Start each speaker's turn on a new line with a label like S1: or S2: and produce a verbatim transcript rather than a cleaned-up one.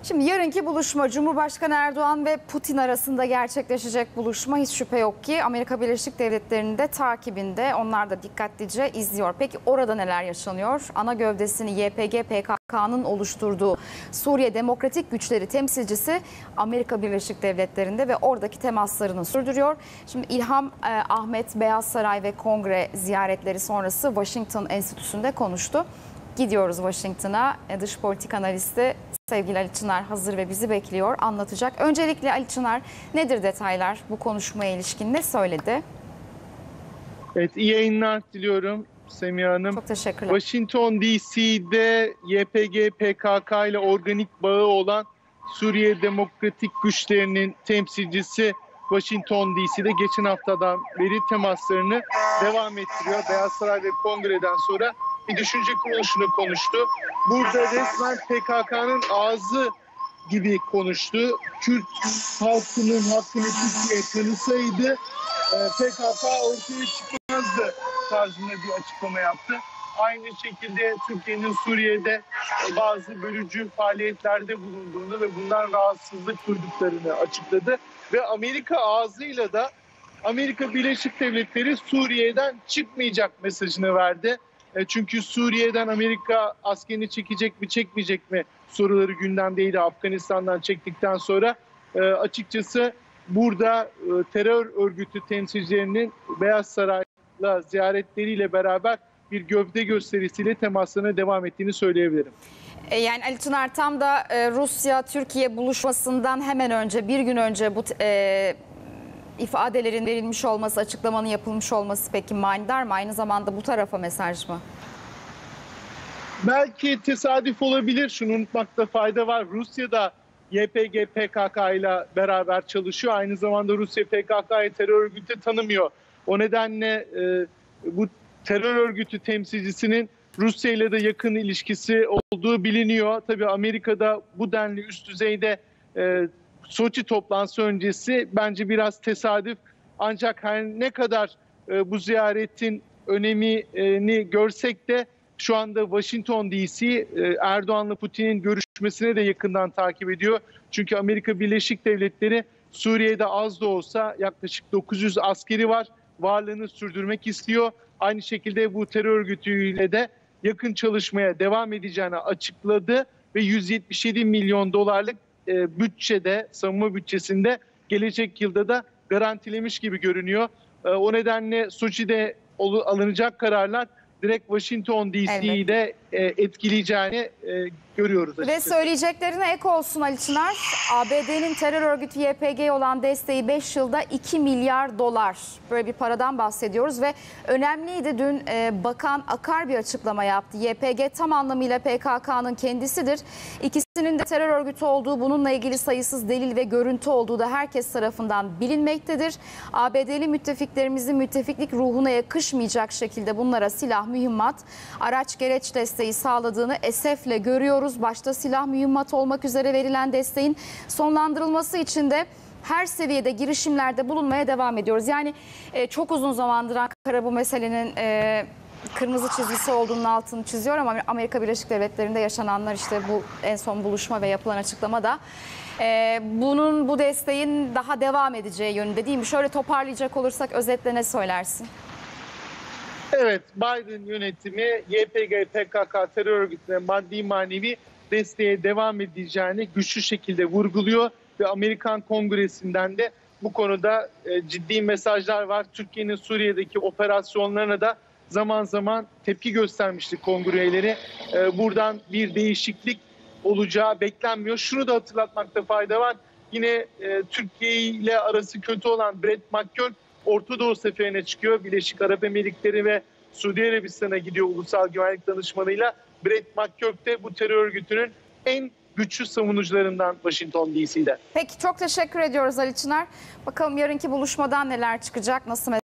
S1: Şimdi yarınki buluşma Cumhurbaşkanı Erdoğan ve Putin arasında gerçekleşecek buluşma hiç şüphe yok ki Amerika Birleşik Devletleri'nin de takibinde, onlar da dikkatlice izliyor. Peki orada neler yaşanıyor? Ana gövdesini Y P G P K K'nın oluşturduğu Suriye Demokratik Güçleri temsilcisi Amerika Birleşik Devletleri'nde ve oradaki temaslarını sürdürüyor. Şimdi İlham e, Ahmet Beyaz Saray ve Kongre ziyaretleri sonrası Washington Enstitüsü'nde konuştu. Gidiyoruz Washington'a. Dış politika analisti sevgili Ali Çınar hazır ve bizi bekliyor, anlatacak. Öncelikle Ali Çınar, nedir detaylar bu konuşmaya ilişkin, ne söyledi?
S2: Evet, iyi yayınlar diliyorum Semiha Hanım.
S1: Çok teşekkürler.
S2: Washington D C'de Y P G P K K ile organik bağı olan Suriye Demokratik Güçlerinin temsilcisi Washington D C'de geçen haftadan beri temaslarını devam ettiriyor. Beyaz Saray ve Kongre'den sonra bir düşünce kuruluşunu konuştu. Burada resmen P K K'nın ağzı gibi konuştu. Kürt halkının hakkını Türkiye tanısaydı P K K ortaya çıkmazdı tarzında bir açıklama yaptı. Aynı şekilde Türkiye'nin Suriye'de bazı bölücü faaliyetlerde bulunduğunu ve bundan rahatsızlık duyduklarını açıkladı. Ve Amerika ağzıyla da Amerika Birleşik Devletleri Suriye'den çıkmayacak mesajını verdi. Çünkü Suriye'den Amerika askerini çekecek mi çekmeyecek mi soruları gündemdeydi Afganistan'dan çektikten sonra. Açıkçası burada terör örgütü temsilcilerinin Beyaz Saray'la ziyaretleriyle beraber bir gövde gösterisiyle temaslarına devam ettiğini söyleyebilirim.
S1: Yani Ali Çınar, tam da Rusya-Türkiye buluşmasından hemen önce, bir gün önce bu e, ifadelerin verilmiş olması, açıklamanın yapılmış olması peki manidar mı? Aynı zamanda bu tarafa mesaj mı?
S2: Belki tesadüf olabilir. Şunu unutmakta fayda var. Rusya da Y P G P K K ile beraber çalışıyor. Aynı zamanda Rusya P K K'yı terör örgütü tanımıyor. O nedenle e, bu terör örgütü temsilcisinin Rusya ile de yakın ilişkisi olduğu biliniyor. Tabii Amerika'da bu denli üst düzeyde e, Soçi toplantısı öncesi bence biraz tesadüf. Ancak her ne kadar e, bu ziyaretin önemini görsek de şu anda Washington D C e, Erdoğan'la Putin'in görüşmesine de yakından takip ediyor. Çünkü Amerika Birleşik Devletleri Suriye'de az da olsa yaklaşık dokuz yüz askeri var. Varlığını sürdürmek istiyor. Aynı şekilde bu terör örgütüyle de yakın çalışmaya devam edeceğini açıkladı ve yüz yetmiş yedi milyon dolarlık e, bütçede, savunma bütçesinde gelecek yılda da garantilemiş gibi görünüyor. E, o nedenle Soçi'de alınacak kararlar direkt Washington D C'yi de e, etkileyeceğini e, görüyoruz açıkçası.
S1: Ve söyleyeceklerine ek olsun Ali Çınar, A B D'nin terör örgütü Y P G'ye olan desteği beş yılda iki milyar dolar. Böyle bir paradan bahsediyoruz ve önemliydi, dün e, Bakan Akar bir açıklama yaptı. Y P G tam anlamıyla P K K'nın kendisidir. İkisinin de terör örgütü olduğu, bununla ilgili sayısız delil ve görüntü olduğu da herkes tarafından bilinmektedir. A B D'li müttefiklerimizin müttefiklik ruhuna yakışmayacak şekilde bunlara silah, mühimmat, araç gereç desteği sağladığını esefle görüyoruz. Başta silah, mühimmat olmak üzere verilen desteğin sonlandırılması için de her seviyede girişimlerde bulunmaya devam ediyoruz. Yani e, çok uzun zamandır Ankara bu meselenin e, kırmızı çizgisi olduğunun altını çiziyor ama Amerika Birleşik Devletleri'nde yaşananlar, işte bu en son buluşma ve yapılan açıklama da e, bunun, bu desteğin daha devam edeceği yönünde değil mi? Şöyle toparlayacak olursak özetle ne söylersin?
S2: Evet, Biden yönetimi Y P G P K K terör örgütüne maddi manevi desteğe devam edeceğini güçlü şekilde vurguluyor ve Amerikan Kongresi'nden de bu konuda ciddi mesajlar var. Türkiye'nin Suriye'deki operasyonlarına da zaman zaman tepki göstermişti kongre üyeleri. Buradan bir değişiklik olacağı beklenmiyor. Şunu da hatırlatmakta fayda var. Yine Türkiye ile arası kötü olan Brett McGurk Orta Doğu seferine çıkıyor. Birleşik Arap Emirlikleri ve Suudi Arabistan'a gidiyor ulusal güvenlik danışmanıyla. Brett McGurk de bu terör örgütünün en güçlü savunucularından Washington D C'de.
S1: Peki, çok teşekkür ediyoruz Ali Çınar. Bakalım yarınki buluşmadan neler çıkacak, nasıl